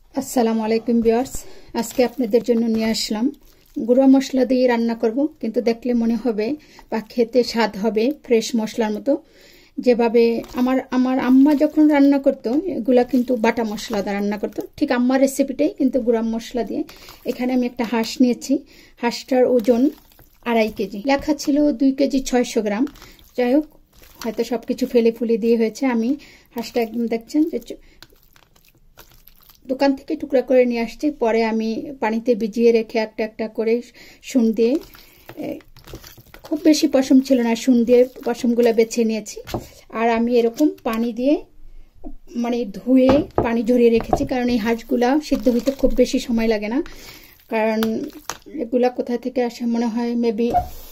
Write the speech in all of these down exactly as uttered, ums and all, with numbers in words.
আসসালামু আলাইকুম ভিউয়ার্স, আজকে আপনাদের জন্য নিয়ে আসলাম গুঁড়া মশলা দিয়ে রান্না করব, কিন্তু দেখলে মনে হবে বা খেতে স্বাদ হবে ফ্রেশ মশলার মতো। যেভাবে আমার আমার আম্মা যখন রান্না করতো এগুলা কিন্তু বাটা মশলা দিয়ে রান্না করতো, ঠিক আম্মার রেসিপিটাই কিন্তু গুঁড়া মশলা দিয়ে। এখানে আমি একটা হাঁস নিয়েছি, হাঁসটার ওজন আড়াই কেজি, লেখা ছিল দুই কেজি ছয়শো গ্রাম। যাই হোক, হয়তো সব কিছু ফেলে ফুলে দিয়ে হয়েছে। আমি হাঁসটা একদম দেখছেন যে দোকান থেকে টুকরা করে নিয়ে আসছি, পরে আমি পানিতে ভিজিয়ে রেখে একটা একটা করে শুন দিয়ে, খুব বেশি পশম ছিল না, শুন দিয়ে পশমগুলো বেছে নিয়েছি। আর আমি এরকম পানি দিয়ে মানে ধুয়ে পানি ঝরিয়ে রেখেছি, কারণ এই হাঁসগুলা সিদ্ধ হইতে খুব বেশি সময় লাগে না। কারণ এগুলা কোথা থেকে আসে মনে হয় মেবি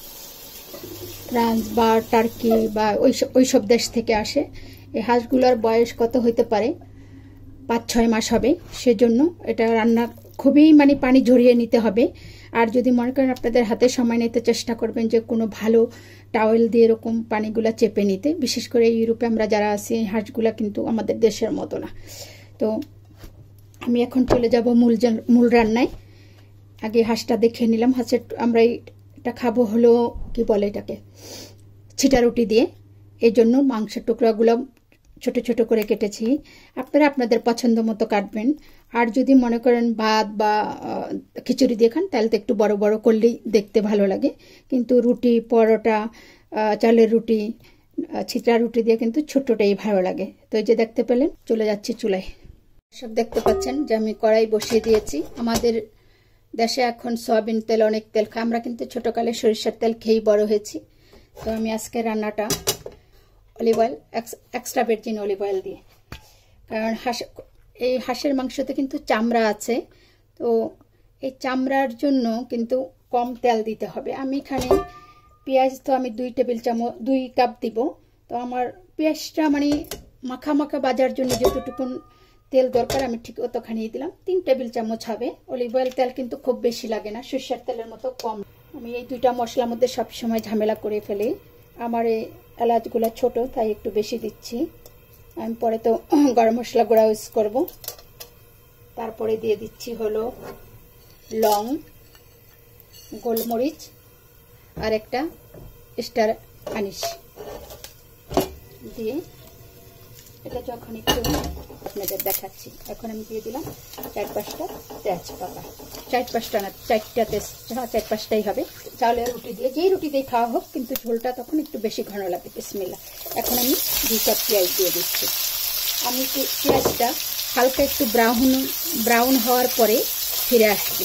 ফ্রান্স বা টার্কি বা ওই ওই সব দেশ থেকে আসে। এই হাঁসগুলোর বয়স কত হইতে পারে, পাঁচ ছয় মাস হবে। সেজন্য এটা রান্না খুবই মানে পানি ঝরিয়ে নিতে হবে। আর যদি মনে করেন আপনাদের হাতে সময় নিতে, চেষ্টা করবেন যে কোনো ভালো টাওয়েল দিয়ে এরকম পানিগুলা চেপে নিতে। বিশেষ করে ইউরোপে আমরা যারা আছি, হাঁসগুলা কিন্তু আমাদের দেশের মতো না। তো আমি এখন চলে যাব মূল মূল রান্নায়। আগে হাঁসটা দেখে নিলাম। হাঁসের আমরা এটা খাবো হলো কি বলে এটাকে, ছিটা রুটি দিয়ে। এই জন্য মাংসের টুকরাগুলো ছোট ছোট করে কেটেছি। আপনারা আপনাদের পছন্দ মতো কাটবেন। আর যদি মনে করেন ভাত বা খিচুড়ি দিয়ে খান, তাহলে তো একটু বড় বড় করলেই দেখতে ভালো লাগে। কিন্তু রুটি, পরোটা, চালের রুটি, ছিটা রুটি দিয়ে কিন্তু ছোটটাই ভালো লাগে। তো এই যে দেখতে পেলেন, চলে যাচ্ছি চুলায়। সব দেখতে পাচ্ছেন যে আমি কড়াই বসিয়ে দিয়েছি। আমাদের দেশে এখন সয়াবিন তেল, অনেক তেল খায়। আমরা কিন্তু ছোটকালে সরিষার তেল খেয়েই বড় হয়েছি। তো আমি আজকে রান্নাটা olive oil, extra virgin olive oil দিয়ে। কারণ হাঁস, এই হাঁসের মাংসতে কিন্তু চামড়া আছে, তো এই চামড়ার জন্য কিন্তু কম তেল দিতে হবে। আমি এখানে পেঁয়াজ তো আমি দুই টেবিল চামচ দুই কাপ দিব। তো আমার পেঁয়াজটা মানে মাখা মাখা বাজার জন্য যতটুকু তেল দরকার আমি ঠিক অতখানি দিলাম। তিন টেবিল চামচ হবে। অলিভ অয়েল তেল কিন্তু খুব বেশি লাগে না, সরষের তেলের মতো কম। আমি এই দুইটা মশলার মধ্যে সবসময় ঝামেলা করে ফেলি। আমার এই এলাচগুলো ছোট, তাই একটু বেশি দিচ্ছি। আমি পরে তো গরম মশলা গুঁড়া ইউজ করব। তারপরে দিয়ে দিচ্ছি হলো লং, গোলমরিচ আর একটা স্টার আনিস দিয়ে এটা যখন একটু আপনাদের দেখাচ্ছি। এখন আমি দিয়ে দিলাম চার পাঁচটা তেজপাতা, চার পাঁচটা না চারটা তেজ, হ্যাঁ চার পাঁচটাই হবে। চাউলের রুটি দিয়ে, যেই রুটি দিয়ে খাওয়া হোক, কিন্তু ঝোলটা তখন একটু বেশি ঘন লাগে। বিসমিল্লাহ। এখন আমি দুই কাপ পেঁয়াজ দিয়ে দিচ্ছি। আমি পেঁয়াজটা হালকা একটু ব্রাউন ব্রাউন হওয়ার পরে ফিরে আসছি।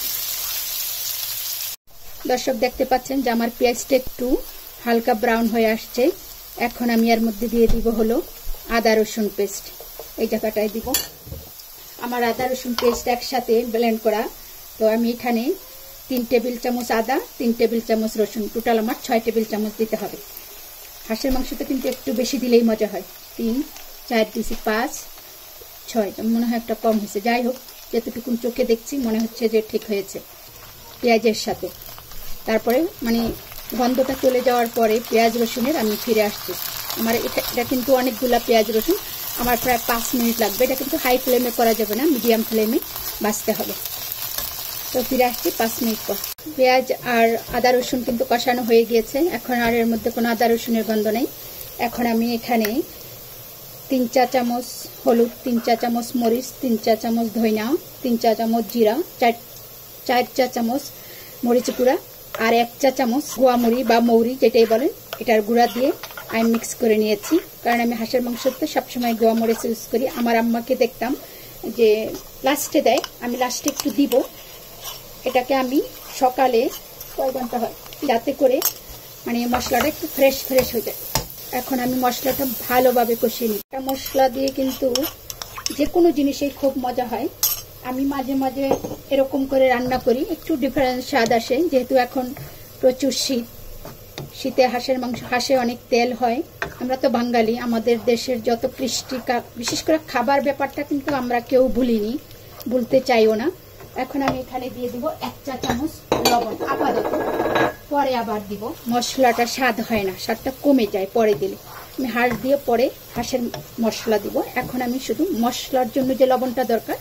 দর্শক দেখতে পাচ্ছেন যে আমার পেঁয়াজটা একটু হালকা ব্রাউন হয়ে আসছে। এখন আমি এর মধ্যে দিয়ে দিব হলো আদা রসুন পেস্ট। এই জায়গাটায় দিব আমার আদা রসুন পেস্ট একসাথে ব্লেন্ড করা। তো আমি এখানে তিন টেবিল চামচ আদা, তিন টেবিল চামচ রসুন, টোটাল আমার ছয় টেবিল চামচ দিতে হবে। হাঁসের মাংসতে কিন্তু একটু বেশি দিলেই মজা হয়। তিন, চার দিয়েছি, পাঁচ, ছয়, মনে হয় একটা কম হয়েছে। যাই হোক, যতটুকুন চোখে দেখছি মনে হচ্ছে যে ঠিক হয়েছে পেঁয়াজের সাথে। তারপরে মানে গন্ধটা চলে যাওয়ার পরে পেঁয়াজ রসুনের আমি ফিরে আসছি। আমার এটা এটা কিন্তু অনেকগুলা পেঁয়াজ রসুন, আমার প্রায় পাঁচ মিনিট লাগবে। এটা কিন্তু হাই ফ্লেমে করা যাবে না, মিডিয়াম ফ্লেমে ভাজতে হবে। তো ফিরে আসছি পাঁচ মিনিট পর। পেঁয়াজ আর আদা রসুন কিন্তু কষানো হয়ে গিয়েছে। এখন আর এর মধ্যে কোনো আদা রসুনের গন্ধ নেই। এখন আমি এখানে তিন চা চামচ হলুদ, তিন চা চামচ মরিচ, তিন চা চামচ ধইনা, তিন চা চামচ জিরা, চার চার চা চামচ মরিচ গুঁড়া আর এক চা চামচ গোয়ামুড়ি বা মৌরি যেটাই বলেন, এটার গুঁড়া দিয়ে আমি মিক্স করে নিয়েছি। কারণ আমি হাঁসের মাংসতে সবসময় গোয়ামরিচ ইউজ করি। আমার আম্মাকে দেখতাম যে লাস্টে দেয়, আমি লাস্টে একটু দিব। এটাকে আমি সকালে কয় ঘন্টা হয় যাতে করে মানে মশলাটা একটু ফ্রেশ ফ্রেশ হয়ে যায়। এখন আমি মশলাটা ভালোভাবে কষিয়ে নিই। এটা মশলা দিয়ে কিন্তু যে কোনো জিনিসেই খুব মজা হয়। আমি মাঝে মাঝে এরকম করে রান্না করি, একটু ডিফারেন্স স্বাদ আসে। যেহেতু এখন প্রচুর শীত, শীতে হাঁসের মাংস, হাঁসে অনেক তেল হয়। আমরা তো বাঙালি, আমাদের দেশের যত কৃষ্টি, বিশেষ করে খাবার ব্যাপারটা কিন্তু আমরা কেউ ভুলিনি, ভুলতে চাইও না। এখন আমি এখানে দিয়ে দিব এক চা চামচ লবণ আপাতত, পরে আবার দিব। মশলাটা স্বাদ হয় না, স্বাদটা কমে যায় পরে দিলে। আমি হাঁস দিয়ে পরে হাঁসের মশলা দিব। এখন আমি শুধু মশলার জন্য যে লবণটা দরকার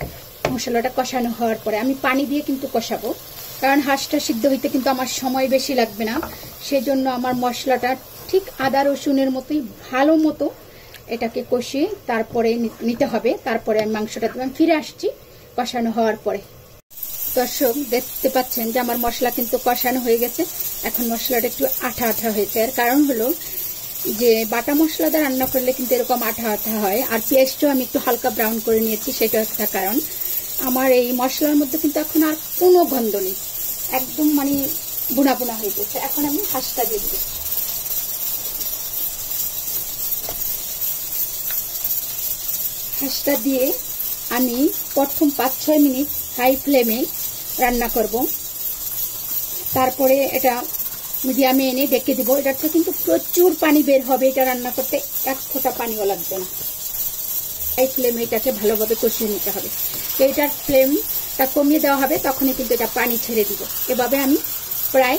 মশলাটা কষানো হওয়ার পরে আমি পানি দিয়ে কিন্তু কষাবো, কারণ হাঁসটা সিদ্ধ হইতে কিন্তু আমার সময় বেশি লাগবে না। সেজন্য আমার মশলাটা ঠিক আদা রসুনের মতোই ভালো মতো এটাকে কষিয়ে তারপরে নিতে হবে। তারপরে আমি মাংসটা দেবো। আমি ফিরে আসছি কষানো হওয়ার পরে। দর্শক দেখতে পাচ্ছেন যে আমার মশলা কিন্তু কষানো হয়ে গেছে। এখন মশলাটা একটু আঠা আঠা হয়েছে। এর কারণ হলো যে বাটা মশলা দিয়ে রান্না করলে কিন্তু এরকম আঠা আঠা হয়। আর পেঁয়াজটাও আমি একটু হালকা ব্রাউন করে নিয়েছি, সেটা একটা কারণ। আমার এই মশলার মধ্যে কিন্তু এখন আর কোনো গন্ধ নেই, একদম মানে বুনা বুনা হয়ে গেছে। এখন আমি হাঁসটা দিয়ে দিই। হাঁসটা দিয়ে আমি প্রথম পাঁচ ছয় মিনিট হাই ফ্লেমে রান্না করব, তারপরে এটা মিডিয়ামে এনে ঢেকে দিব। এটাতে কিন্তু প্রচুর পানি বের হবে, এটা রান্না করতে এক ফোঁটা পানিও লাগবে না। হাই ফ্লেমে এটাকে ভালোভাবে কষিয়ে নিতে হবে। তো এটার ফ্লেমটা কমিয়ে দেওয়া হবে, তখনই কিন্তু এটা পানি ছেড়ে দিব। এভাবে আমি প্রায়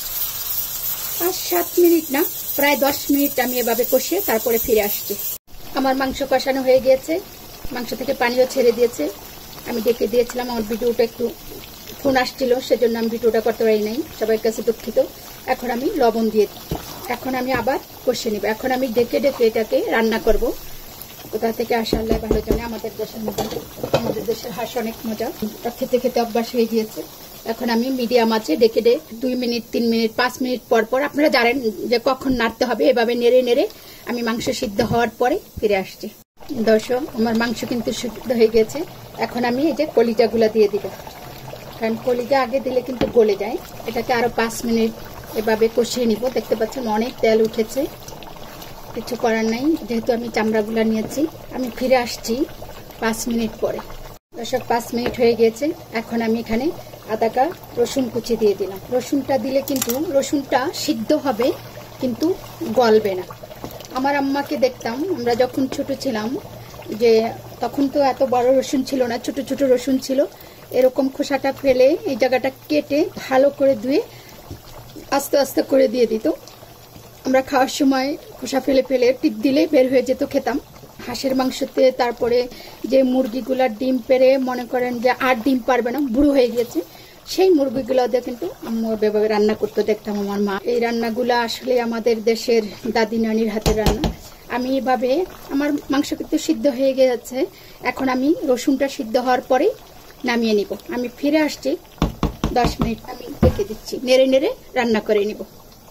পাঁচ সাত মিনিট না প্রায় দশ মিনিট আমি এভাবে কষিয়ে তারপরে ফিরে আসছি। আমার মাংস কষানো হয়ে গিয়েছে, মাংস থেকে পানিও ছেড়ে দিয়েছে। আমি ডেকে দিয়েছিলাম, আমার ভিডিওটা একটু ফোন আসছিল, সেজন্য আমি ভিডিওটা করতে পারি নাই, সবার কাছে দুঃখিত। এখন আমি লবণ দিয়ে এখন আমি আবার কষিয়ে নিব। এখন আমি ডেকে ডেকে এটাকে রান্না করব। কোথা থেকে আসা আল্লাহ ভালো জানে। আমাদের দেশের মধ্যে আমাদের দেশের হাঁস অনেক মজা, খেতে খেতে অভ্যাস হয়ে গিয়েছে। এখন আমি মিডিয়াম আছে ডেকে ডে দুই মিনিট তিন মিনিট পাঁচ মিনিট পর পর আপনারা জানেন যে কখন নাড়তে হবে। এভাবে নেড়ে নেড়ে আমি মাংস সিদ্ধ হওয়ার পরে ফিরে আসছি। দর্শক আমার মাংস কিন্তু সিদ্ধ হয়ে গেছে। এখন আমি এই যে কলিজাগুলা দিয়ে দিব, কারণ কলিজা আগে দিলে কিন্তু গলে যায়। এটাকে আরো পাঁচ মিনিট এভাবে কষিয়ে নিব। দেখতে পাচ্ছেন অনেক তেল উঠেছে, কিছু করার নাই, যেহেতু আমি চামড়াগুলা নিয়েছি। আমি ফিরে আসছি পাঁচ মিনিট পরে। দর্শক পাঁচ মিনিট হয়ে গিয়েছে। এখন আমি এখানে আদা কা রসুন কুচি দিয়ে দিলাম। রসুনটা দিলে কিন্তু রসুনটা সিদ্ধ হবে কিন্তু গলবে না। আমার আম্মাকে দেখতাম আমরা যখন ছোট ছিলাম, যে তখন তো এত বড় রসুন ছিল না, ছোট ছোট রসুন ছিল। এরকম খোসাটা ফেলে এই জায়গাটা কেটে ভালো করে ধুয়ে আস্তে আস্তে করে দিয়ে দিত। আমরা খাওয়ার সময় খোসা ফেলে ফেলে টিপ দিলে বের হয়ে যেত, খেতাম। হাঁসের মাংসতে তারপরে যে মুরগিগুলার ডিম পেরে মনে করেন যে আর ডিম পারবে না, বুড়ো হয়ে গেছে, সেই মুরগিগুলো দিয়ে কিন্তু আম্মু এভাবে রান্না করতে দেখতাম আমার মা। এই রান্নাগুলো আসলে আমাদের দেশের দাদি নানির হাতের রান্না। আমি এভাবে আমার মাংস কিন্তু সিদ্ধ হয়ে গেছে। এখন আমি রসুনটা সিদ্ধ হওয়ার পরে নামিয়ে নিব। আমি ফিরে আসছি দশ মিনিট আমি রেখে দিচ্ছি, নেড়ে নেড়ে রান্না করে নিব।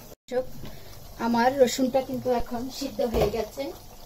আমার রসুনটা কিন্তু এখন সিদ্ধ হয়ে গেছে,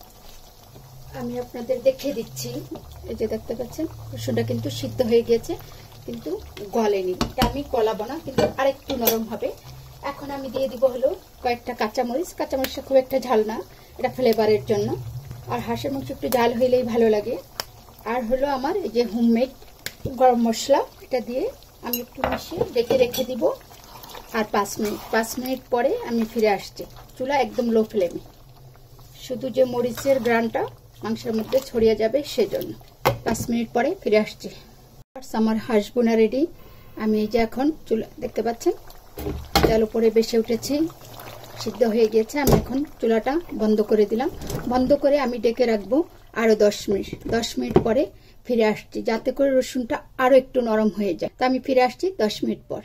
আমি আপনাদের দেখে দিচ্ছি। এই যে দেখতে পাচ্ছেন রসুনটা কিন্তু সিদ্ধ হয়ে গেছে, কিন্তু গলেনি। এটা আমি গলাবো না, কিন্তু আরেকটু নরম হবে। এখন আমি দিয়ে দিব হলো কয়েকটা কাঁচামরিচ। কাঁচামরিচটা খুব একটা ঝাল না, এটা ফ্লেভারের জন্য। আর হাঁসের মাংস একটু ঝাল হইলেই ভালো লাগে। আর হলো আমার এই যে হোমমেড গরম মশলা, এটা দিয়ে আমি একটু মিশিয়ে ডেকে রেখে দিব। আর পাঁচ মিনিট পাঁচ মিনিট পরে আমি ফিরে আসছি। চুলা একদম লো ফ্লেমে, শুধু যে মরিচের গ্রানটা মাংসের মধ্যে ছড়িয়ে যাবে সেজন্য। পাঁচ মিনিট পরে ফিরে আসছি। আমার হাঁস বোনা রেডি। আমি এই যে এখন চুলা দেখতে পাচ্ছেন তেল উপরে বেশি উঠেছে, সিদ্ধ হয়ে গিয়েছে। আমি এখন চুলাটা বন্ধ করে দিলাম। বন্ধ করে আমি ডেকে রাখবো আরো দশ মিনিট। দশ মিনিট পরে ফিরে আসছি, যাতে করে রসুনটা আরো একটু নরম হয়ে যায়। তো আমি ফিরে আসছি দশ মিনিট পর।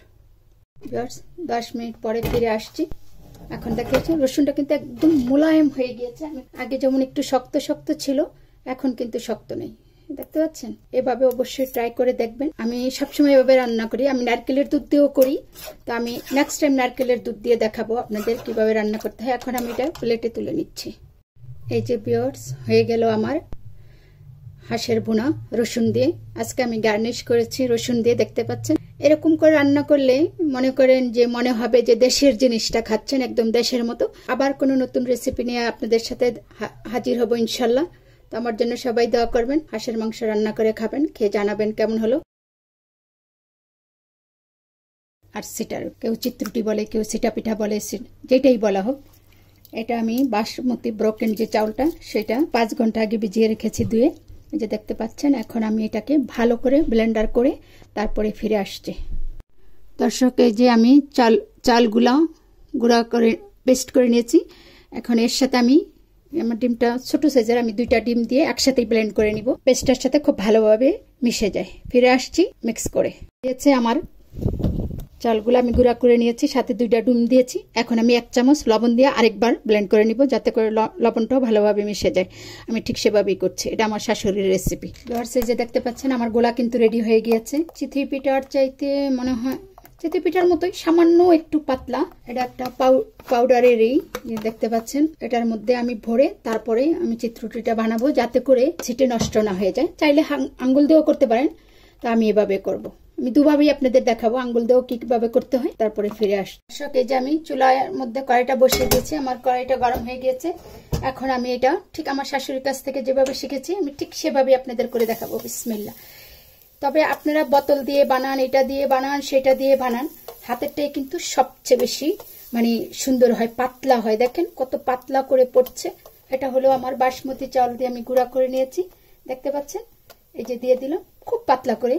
দশ মিনিট পরে ফিরে আসছি। এখন দেখেছি রসুনটা কিন্তু একদম মোলায়েম হয়ে গিয়েছে। আগে যেমন একটু শক্ত শক্ত ছিল, এখন কিন্তু শক্ত নেই, দেখতে পাচ্ছেন। এভাবে অবশ্যই ট্রাই করে দেখবেন। আমি সবসময় এভাবে রান্না করি। আমি নারকেলের দুধ দিয়েও করি, তো আমি নেক্সট টাইম নারকেলের দুধ দিয়ে দেখাবো আপনাদের কিভাবে রান্না করতে হয়। এখন আমি এটা প্লেটে তুলে নিচ্ছি। এই যে ভিউয়ার্স, হয়ে গেল আমার হাঁসের ভুনা রসুন দিয়ে। আজকে আমি গার্নিশ করেছি রসুন দিয়ে, দেখতে পাচ্ছেন। এরকম করে রান্না করলে মনে করেন যে মনে হবে যে দেশের জিনিসটা খাচ্ছেন, একদম দেশের মতো। আবার কোনো নতুন রেসিপি নিয়ে আপনাদের সাথে হাজির হব ইনশাল্লাহ। তো আমার জন্য সবাই দোয়া করবেন, হাঁসের মাংস রান্না করে খাবেন, খেয়ে জানাবেন কেমন হলো। আর সেটার কেউ চিত্রুটি বলে, কেউ সিটা পিঠা বলে, যেটাই বলা হোক, এটা আমি বাসমতি ব্রোকেন যে চাউলটা, সেটা পাঁচ ঘন্টা আগে ভিজিয়ে রেখেছি ধুয়ে। যে দেখতে পাচ্ছেন, এখন আমি এটাকে ভালো করে ব্লেন্ডার করে তারপরে ফিরে আসছি। দর্শক, এই যে আমি চাল চালগুলা গুঁড়া করে পেস্ট করে নিয়েছি। এখন এর সাথে আমি আমার ডিমটা ছোট সাইজের, আমি দুইটা ডিম দিয়ে একসাথে ব্লেন্ড করে নিব। পেস্টটার সাথে খুব ভালোভাবে মিশে যায়। ফিরে আসছি মিক্স করে। দিয়েছে আমার চালগুলো আমি গুঁড়া করে নিয়েছি, সাথে দুইটা ডিম দিয়েছি। এখন আমি এক চামচ লবণ দিয়ে আরেকবার ব্লেন্ড করে নিব, যাতে করে লবণটাও ভালোভাবে মিশে যায়। আমি ঠিক সেভাবেই করছি, এটা আমার শাশুড়ির রেসিপি। ভিউয়ার্স, যে দেখতে পাচ্ছেন আমার গোলা কিন্তু রেডি হয়ে গিয়েছে। চিতই পিঠার চাইতে মনে হয় চিতই পিঠার মতোই, সামান্য একটু পাতলা। এটা একটা পাউডারেরই, দেখতে পাচ্ছেন। এটার মধ্যে আমি ভরে তারপরে আমি চিত্রটিটা বানাবো, যাতে করে ছিটে নষ্ট না হয়ে যায়। চাইলে আঙ্গুল দিয়েও করতে পারেন, তো আমি এভাবে করব। আমি দুভাবেই আপনাদের দেখাবো, আঙ্গুল দিয়েও কিভাবে করতে হয়। তারপরে ফিরে আসি। দর্শক, এই যে আমি চুলার মধ্যে কড়াইটা বসিয়ে দিয়েছি, আমার কড়াইটা গরম হয়ে গিয়েছে। এখন আমি এটা ঠিক আমার শাশুড়ির কাছ থেকে যেভাবে শিখেছি আমি ঠিক সেভাবে আপনাদের করে দেখাবো। বিসমিল্লাহ। তবে আপনারা বোতল দিয়ে বানান, এটা দিয়ে বানান, সেটা দিয়ে বানান, হাতেরটাই কিন্তু সবচেয়ে বেশি মানে সুন্দর হয়, পাতলা হয়। দেখেন কত পাতলা করে পড়ছে। এটা হলো আমার বাসমতি চাল দিয়ে আমি গুঁড়া করে নিয়েছি, দেখতে পাচ্ছেন। এই যে দিয়ে দিলাম খুব পাতলা করে,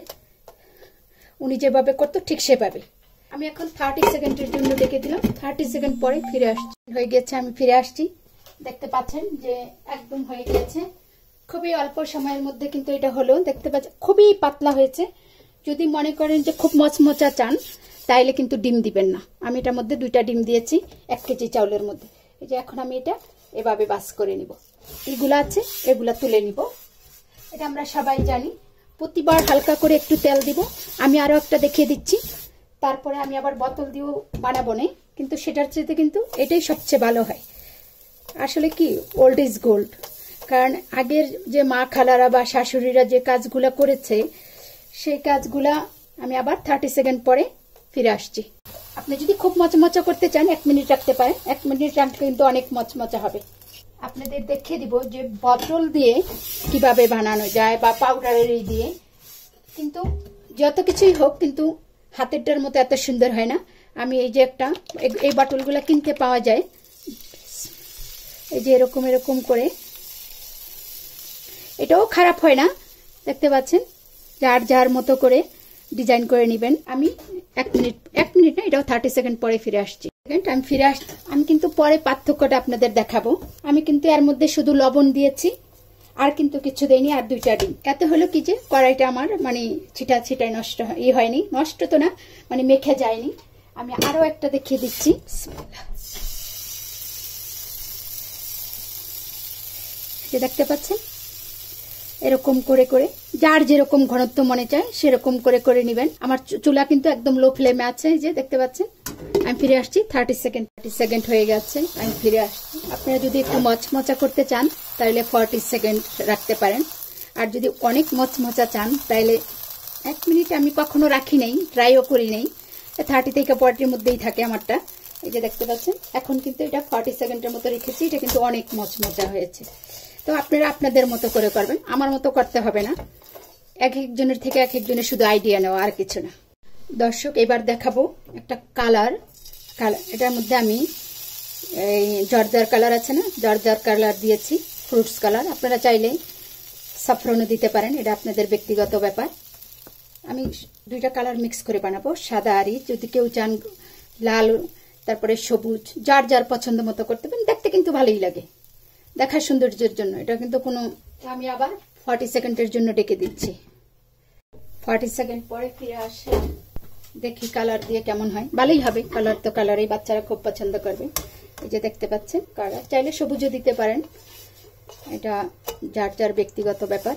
উনি যেভাবে করতো ঠিক সেভাবে। আমি এখন থার্টি সেকেন্ডের জন্য ডেকে দিলাম। থার্টি সেকেন্ড পরে ফিরে আসছি। হয়ে গেছে, আমি ফিরে আসছি। দেখতে পাচ্ছেন যে একদম হয়ে গেছে। খুবই অল্প সময়ের মধ্যে কিন্তু এটা হলো, দেখতে পাচ্ছেন খুবই পাতলা হয়েছে। যদি মনে করেন যে খুব মচমচা চান, তাইলে কিন্তু ডিম দিবেন না। আমি এটার মধ্যে দুইটা ডিম দিয়েছি এক কেজি চাউলের মধ্যে। এই যে এখন আমি এটা এভাবে বাস করে নিব। এগুলা আছে এগুলা তুলে নিব। এটা আমরা সবাই জানি। প্রতিবার হালকা করে একটু তেল দিব। আমি আরো একটা দেখিয়ে দিচ্ছি, তারপরে আমি আবার বোতল দিয়েও বানাবো না, কিন্তু সেটার চাইতে কিন্তু এটাই সবচেয়ে ভালো হয়। আসলে কি, ওল্ড ইজ গোল্ড। কারণ আগের যে মা খালারা বা শাশুড়িরা যে কাজগুলা করেছে, সেই কাজগুলা আমি আবার থার্টি সেকেন্ড পরে ফিরে আসছি। আপনি যদি খুব মচমচা করতে চান এক মিনিট রাখতে পারেন, এক মিনিট রাখলে কিন্তু অনেক মচমচা হবে। আপনাদের দেখিয়ে দিব যে বোতল দিয়ে কিভাবে বানানো যায় বা পাউডারের দিয়ে। কিন্তু যত কিছুই হোক, কিন্তু হাতেরটার মতো এত সুন্দর হয় না। আমি এই যে একটা এই বোতলগুলো কিনতে পাওয়া যায়, এই যে এরকম এরকম করে, এটাও খারাপ হয় না, দেখতে পাচ্ছেন। যার যার মতো করে ডিজাইন করে নেবেন। আমি এক মিনিট এক মিনিট না, এটাও থার্টি সেকেন্ড পরে ফিরে আসছি। আমি ফিরে আস আমি কিন্তু পরে পার্থক্যটা আপনাদের দেখাবো। আমি কিন্তু এর মধ্যে শুধু লবণ দিয়েছি, আর কিন্তু কিছু দেয়নি, আর দুইটা ডিম। এত হলো কি যে কড়াইটা আমার মানে ছিটা ছিটায় নষ্ট ই হয়নি, নষ্ট তো না, মানে মেখে যায়নি। আমি আরো একটা দেখিয়ে দিচ্ছি। যে দেখতে পাচ্ছেন, এরকম করে করে যার যেরকম ঘনত্ব মনে চায় সেরকম করে করে নেবেন। আমার চুলা কিন্তু একদম লো ফ্লেমে আছে, যে দেখতে পাচ্ছেন। আমি ফিরে আসছি থার্টি সেকেন্ড থার্টি সেকেন্ড হয়ে গেছে, আমি ফিরে আসছি। আপনারা যদি একটু মচমচা করতে চান তাহলে ফর্টি সেকেন্ড রাখতে পারেন, আর যদি অনেক মচমচা চান তাহলে এক মিনিট আমি কখনো রাখি নেই, ট্রাইও করি নেই। থার্টি থেকে ফর্টির মধ্যেই থাকে আমারটা। এই যে দেখতে পাচ্ছেন, এখন কিন্তু এটা ফর্টি সেকেন্ডের মতো রেখেছি। এটা কিন্তু অনেক মচমচা হয়েছে। তো আপনারা আপনাদের মতো করে করবেন, আমার মতো করতে হবে না। এক একজনের থেকে এক একজনের শুধু আইডিয়া নেওয়া, আর কিছু না। দর্শক, এবার দেখাবো একটা কালার। কালার এটার মধ্যে আমি এই জর্জার কালার আছে না, জর্জার কালার দিয়েছি, ফ্রুটস কালার। আপনারা চাইলে সাফরনও দিতে পারেন, এটা আপনাদের ব্যক্তিগত ব্যাপার। আমি দুইটা কালার মিক্স করে বানাবো, সাদা আরই। যদি কেউ চান লাল, তারপরে সবুজ, যার যার পছন্দ মতো করতে পারেন। দেখতে কিন্তু ভালোই লাগে, দেখার সৌন্দর্যের জন্য। এটা কিন্তু কোনো, আমি আবার ফর্টি সেকেন্ডের জন্য ডেকে দিচ্ছি। ফর্টি সেকেন্ড পরে ফিরে আসে, দেখি কালার দিয়ে কেমন হয়। ভালোই হবে, কালার তো কালারই, বাচ্চারা খুব পছন্দ করবে। এই যে দেখতে পাচ্ছেন কালার, চাইলে সবুজও দিতে পারেন, এটা যার যার ব্যক্তিগত ব্যাপার।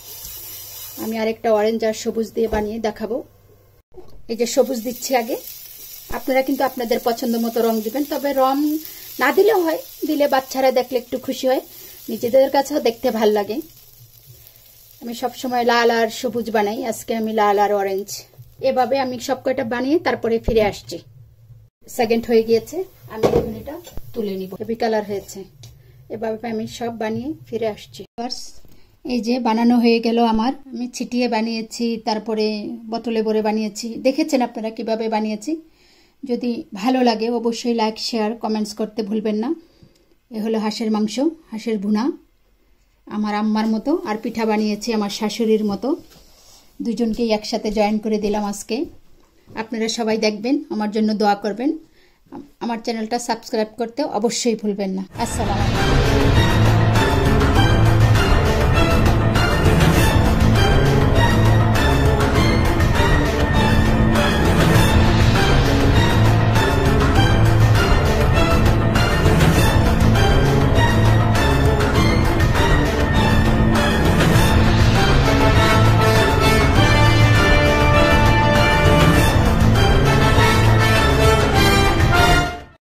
আমি আরেকটা অরেঞ্জ আর সবুজ দিয়ে বানিয়ে দেখাবো। এই যে সবুজ দিচ্ছি আগে। আপনারা কিন্তু আপনাদের পছন্দ মতো রং দিবেন, তবে রং না দিলেও হয়, দিলে বাচ্চারা দেখলে একটু খুশি হয়, নিজেদের কাছেও দেখতে ভাল লাগে। আমি সবসময় লাল আর সবুজ বানাই, আজকে আমি লাল আর অরেঞ্জ। এভাবে আমি সব কয়টা বানিয়ে তারপরে ফিরে আসছি। সেকেন্ড হয়ে গিয়েছে, আমি এখন এটা তুলে নিব। হেভি কালার হয়েছে। এভাবে আমি সব বানিয়ে ফিরে আসছি। এই যে বানানো হয়ে গেল আমার। আমি ছিটিয়ে বানিয়েছি, তারপরে বোতলে ভরে বানিয়েছি। দেখেছেন আপনারা কিভাবে বানিয়েছি। যদি ভালো লাগে অবশ্যই লাইক, শেয়ার, কমেন্টস করতে ভুলবেন না। এ হলো হাঁসের মাংস, হাঁসের ভুনা, আমার আম্মার মতো। আর পিঠা বানিয়েছি আমার শাশুড়ির মতো। দুজনকেই একসাথে জয়েন করে দিলাম আজকে। আপনারা সবাই দেখবেন, আমার জন্য দোয়া করবেন। আমার চ্যানেলটা সাবস্ক্রাইব করতে অবশ্যই ভুলবেন না। আসসালামু আলাইকুম।